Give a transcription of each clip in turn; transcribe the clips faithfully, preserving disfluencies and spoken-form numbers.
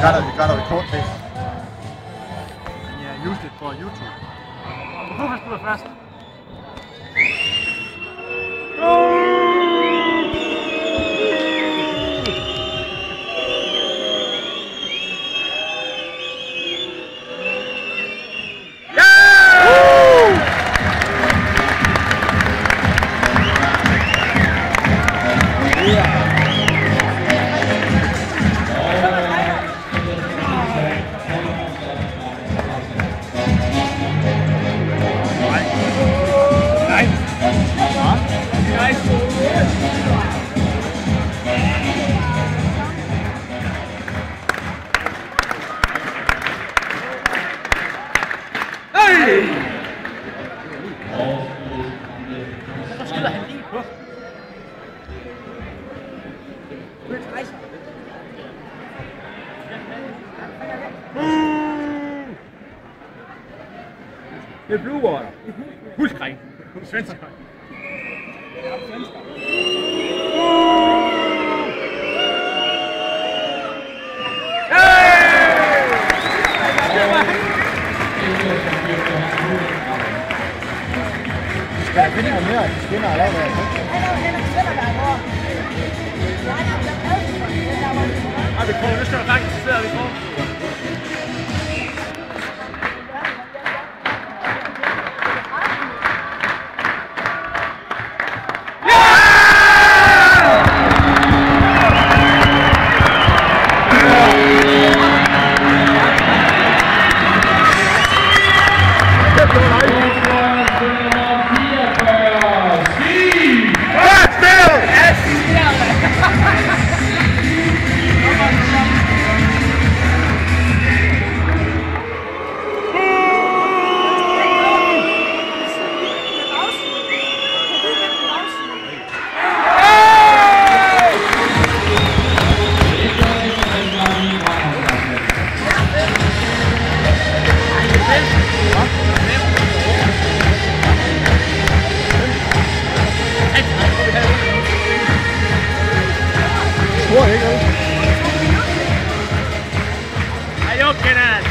gør noget, vi gør noget kort pæst. Ja, use it for YouTube. Hvorfor spiller først? Så skyder han lige på. Det er blue water. Huskring. Svensker. Skal jeg finde noget mere? De skinner og lave noget. Har vi prøvet? Nu skal du faktisk sidde, vi får. Tror jeg ikke, eller? Er jo kendt.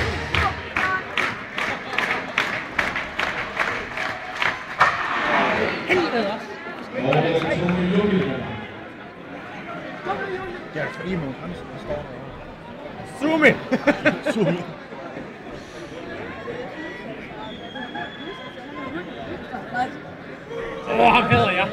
Helvede også. Ja, for Imo, han står derovre. Zoom in. Zoom in. Åh, ham hader jeg.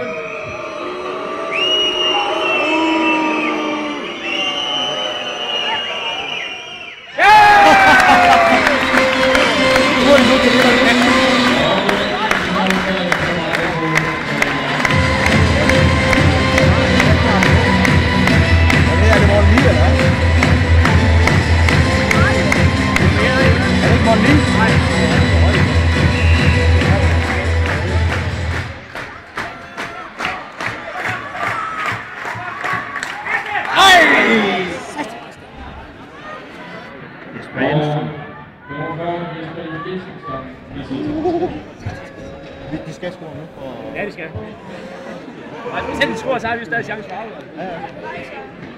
De skal score nu for... Ja, de skal. Hvis de scorer, så har vi stadig chance for at afgøre. Ja, ja.